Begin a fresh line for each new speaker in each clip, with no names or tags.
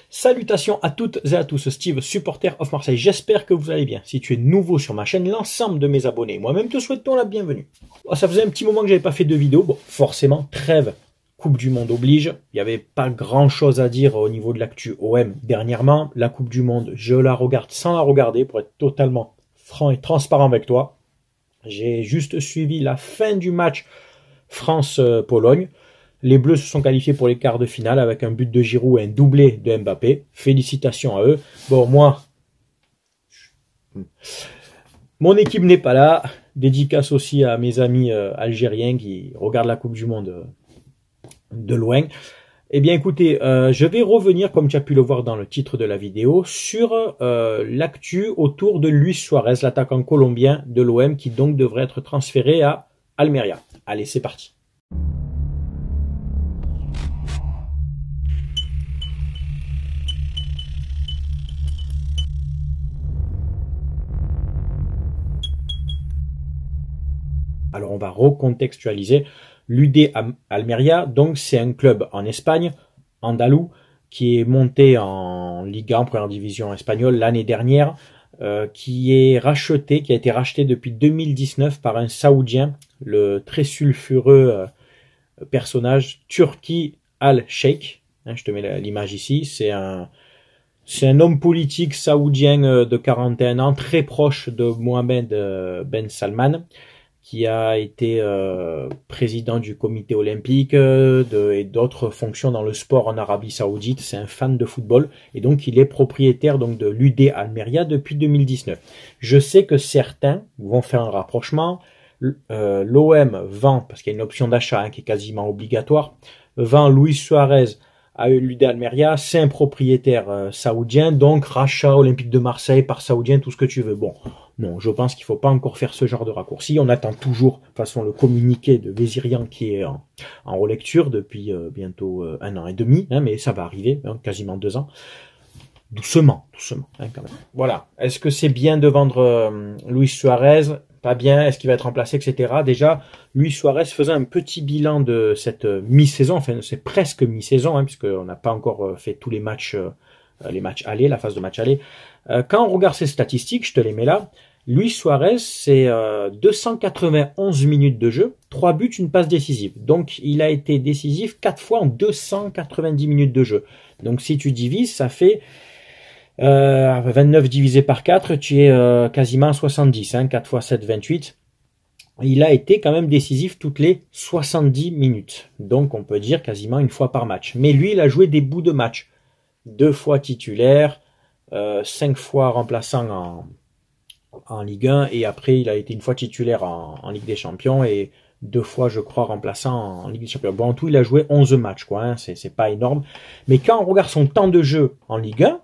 Salutations à toutes et à tous, Steve, supporter of Marseille. J'espère que vous allez bien. Si tu es nouveau sur ma chaîne, l'ensemble de mes abonnés, moi-même te souhaitons la bienvenue. Ça faisait un petit moment que j'avais pas fait de vidéo. Bon, forcément, trêve, Coupe du Monde oblige. Il n'y avait pas grand-chose à dire au niveau de l'actu OM dernièrement. La Coupe du Monde, je la regarde sans la regarder pour être totalement franc et transparent avec toi. J'ai juste suivi la fin du match France-Pologne. Les Bleus se sont qualifiés pour les quarts de finale avec un but de Giroud et un doublé de Mbappé. Félicitations à eux. Bon, moi, mon équipe n'est pas là. Dédicace aussi à mes amis algériens qui regardent la Coupe du Monde de loin. Eh bien, écoutez, je vais revenir, comme tu as pu le voir dans le titre de la vidéo, sur l'actu autour de Luis Suarez, l'attaquant colombien de l'OM, qui donc devrait être transféré à Almeria. Allez, c'est parti. Alors, on va recontextualiser. L'UD Almeria, donc c'est un club en Espagne, andalou, qui est monté en Liga, en première division espagnole l'année dernière, qui a été racheté depuis 2019 par un Saoudien, le très sulfureux personnage Turki Al-Sheikh. Je te mets l'image ici. C'est un homme politique saoudien de 41 ans, très proche de Mohamed Ben Salman, qui a été président du comité olympique et d'autres fonctions dans le sport en Arabie Saoudite. C'est un fan de football et donc il est propriétaire donc de l'UD Almeria depuis 2019. Je sais que certains vont faire un rapprochement. L'OM vend, parce qu'il y a une option d'achat qui est quasiment obligatoire, vend Luis Suarez à l'UD Almeria. C'est un propriétaire saoudien, donc rachat Olympique de Marseille par saoudien, tout ce que tu veux. Bon. Non, je pense qu'il ne faut pas encore faire ce genre de raccourci. On attend toujours, de toute façon, le communiqué de Vézirian qui est en relecture depuis bientôt 1 an et demi, mais ça va arriver, quasiment 2 ans. Doucement, quand même. Voilà. Est-ce que c'est bien de vendre Luis Suarez? Pas bien. Est-ce qu'il va être remplacé, etc. Déjà, Luis Suarez faisait un petit bilan de cette mi-saison. Enfin, c'est presque mi-saison, puisqu'on n'a pas encore fait tous les matchs allés, la phase de match aller. Quand on regarde ces statistiques, je te les mets là. Luis Suarez, c'est 291 minutes de jeu, 3 buts, une passe décisive. Donc, il a été décisif 4 fois en 290 minutes de jeu. Donc, si tu divises, ça fait 29 divisé par 4, tu es quasiment à 70. 4 fois 7, 28. Il a été quand même décisif toutes les 70 minutes. Donc, on peut dire quasiment une fois par match. Mais lui, il a joué des bouts de match. 2 fois titulaire, 5 fois remplaçant en Ligue 1 et après il a été une fois titulaire en Ligue des Champions et 2 fois je crois remplaçant en Ligue des Champions. Bon, en tout il a joué 11 matchs quoi, c'est pas énorme. Mais quand on regarde son temps de jeu en Ligue 1,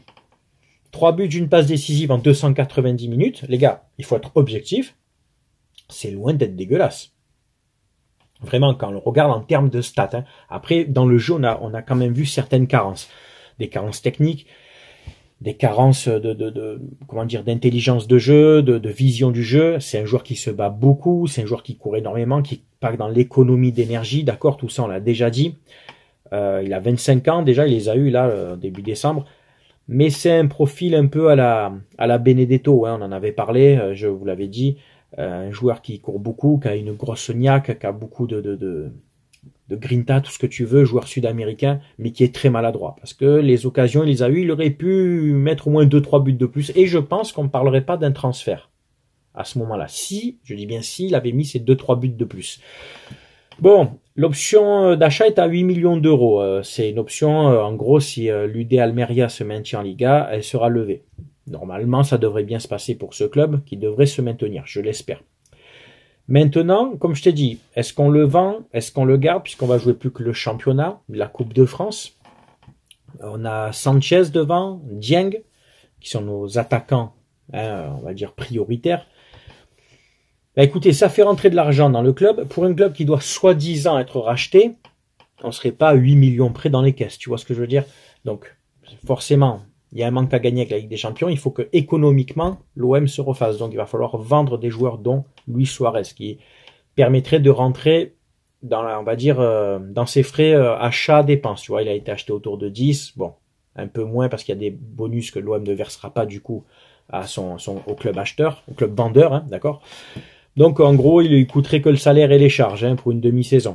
3 buts, une passe décisive en 290 minutes, les gars, il faut être objectif, c'est loin d'être dégueulasse. Vraiment, quand on le regarde en termes de stats. Après, dans le jeu, on a quand même vu certaines carences. Des carences techniques, des carences d'intelligence de jeu, de vision du jeu. C'est un joueur qui se bat beaucoup, c'est un joueur qui court énormément, qui part dans l'économie d'énergie, d'accord, tout ça on l'a déjà dit. Il a 25 ans déjà, il les a eu là début décembre. Mais c'est un profil un peu à la Benedetto, on en avait parlé, je vous l'avais dit. Un joueur qui court beaucoup, qui a une grosse niaque, qui a beaucoup de grinta, tout ce que tu veux, joueur sud-américain, mais qui est très maladroit. Parce que les occasions, il les a eues, il aurait pu mettre au moins 2-3 buts de plus. Et je pense qu'on ne parlerait pas d'un transfert à ce moment-là. Si, je dis bien si, il avait mis ces 2-3 buts de plus. Bon, l'option d'achat est à 8 millions d'euros. C'est une option, en gros, si l'UD Almeria se maintient en Liga, elle sera levée. Normalement, ça devrait bien se passer pour ce club qui devrait se maintenir, je l'espère. Maintenant, comme je t'ai dit, est-ce qu'on le vend? Est-ce qu'on le garde? Puisqu'on va jouer plus que le championnat, la Coupe de France. On a Sanchez devant, Dieng, qui sont nos attaquants, on va dire prioritaires. Bah, écoutez, ça fait rentrer de l'argent dans le club. Pour un club qui doit soi-disant être racheté, on ne serait pas à 8 millions près dans les caisses. Tu vois ce que je veux dire? Donc, forcément, il y a un manque à gagner avec la Ligue des Champions. Il faut que économiquement l'OM se refasse. Donc il va falloir vendre des joueurs dont Luis Suarez, qui permettrait de rentrer dans, on va dire, dans ses frais achats dépenses. Tu vois, il a été acheté autour de 10. Bon, un peu moins parce qu'il y a des bonus que l'OM ne versera pas du coup à au club acheteur, au club vendeur, hein, d'accord. Donc en gros, il coûterait que le salaire et les charges hein, pour une demi-saison.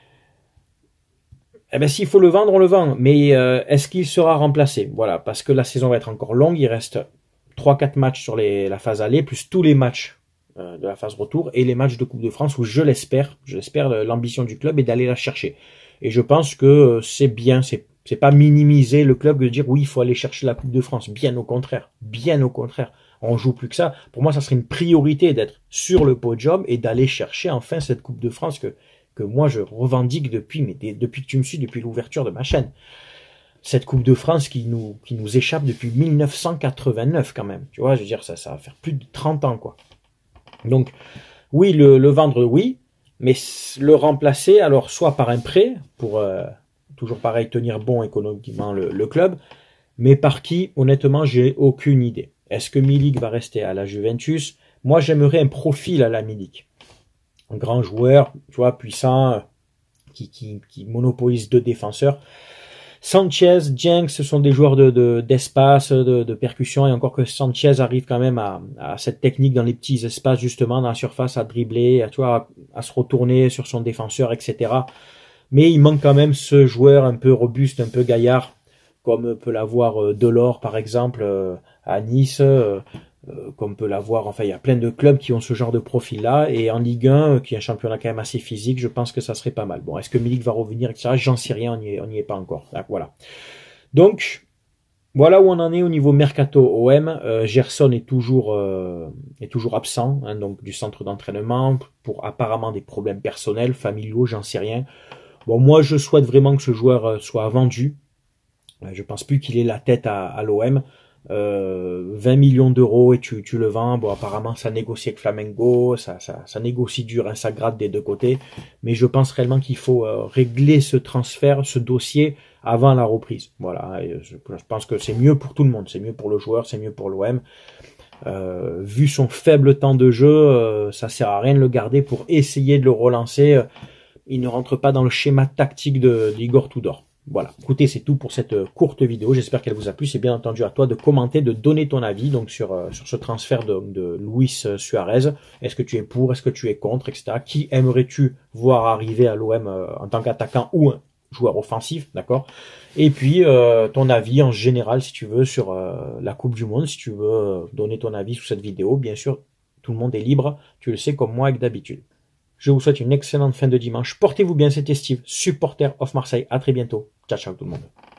Eh ben s'il faut le vendre, on le vend. Mais est-ce qu'il sera remplacé? Voilà, parce que la saison va être encore longue. Il reste 3-4 matchs sur la phase aller, plus tous les matchs de la phase retour et les matchs de Coupe de France où je l'espère, l'ambition du club est d'aller la chercher. Et je pense que c'est bien, c'est pas minimiser le club de dire oui, il faut aller chercher la Coupe de France. Bien au contraire, bien au contraire. On joue plus que ça. Pour moi, ça serait une priorité d'être sur le podium et d'aller chercher enfin cette Coupe de France que moi je revendique depuis que tu me suis, depuis l'ouverture de ma chaîne. Cette Coupe de France qui nous échappe depuis 1989 quand même. Tu vois, je veux dire, ça va faire plus de 30 ans, quoi. Donc, oui, le vendre, oui, mais le remplacer, alors soit par un prêt, pour toujours pareil, tenir bon économiquement le club, mais par qui, honnêtement, j'ai aucune idée. Est-ce que Milik va rester à la Juventus? Moi, j'aimerais un profil à la Milik. Un grand joueur, tu vois, puissant, qui monopolise 2 défenseurs. Sanchez, Jenks, ce sont des joueurs d'espace, de percussion, et encore que Sanchez arrive quand même à cette technique dans les petits espaces, justement, dans la surface, à dribbler, à se retourner sur son défenseur, etc. Mais il manque quand même ce joueur un peu robuste, un peu gaillard, comme peut l'avoir Delors, par exemple, à Nice, comme peut l'avoir, enfin, il y a plein de clubs qui ont ce genre de profil-là, et en Ligue 1, qui est un championnat quand même assez physique, je pense que ça serait pas mal. Bon, est-ce que Milik va revenir, etc. J'en sais rien, on n'y est pas encore. Là, voilà. Donc, voilà où on en est au niveau Mercato OM. Gerson est toujours absent, hein, donc du centre d'entraînement, pour apparemment des problèmes personnels, familiaux, j'en sais rien. Bon, moi, je souhaite vraiment que ce joueur soit vendu. Je pense plus qu'il ait la tête à l'OM. 20 millions d'euros et tu le vends. Bon, apparemment, ça négocie avec Flamengo, ça négocie dur, hein, ça gratte des deux côtés. Mais je pense réellement qu'il faut régler ce transfert, ce dossier avant la reprise. Voilà, et je pense que c'est mieux pour tout le monde. C'est mieux pour le joueur, c'est mieux pour l'OM. Vu son faible temps de jeu, ça sert à rien de le garder pour essayer de le relancer. Il ne rentre pas dans le schéma tactique d'Igor Tudor. Voilà, écoutez, c'est tout pour cette courte vidéo, j'espère qu'elle vous a plu, c'est bien entendu à toi de commenter, de donner ton avis donc sur ce transfert de Luis Suarez. Est-ce que tu es pour, est-ce que tu es contre, etc. Qui aimerais-tu voir arriver à l'OM en tant qu'attaquant ou un joueur offensif, d'accord? Et puis ton avis en général si tu veux sur la Coupe du Monde, si tu veux donner ton avis sous cette vidéo, bien sûr, tout le monde est libre, tu le sais comme moi avec d'habitude. Je vous souhaite une excellente fin de dimanche. Portez-vous bien, c'était Steve, supporter of Marseille. À très bientôt. Ciao, ciao tout le monde.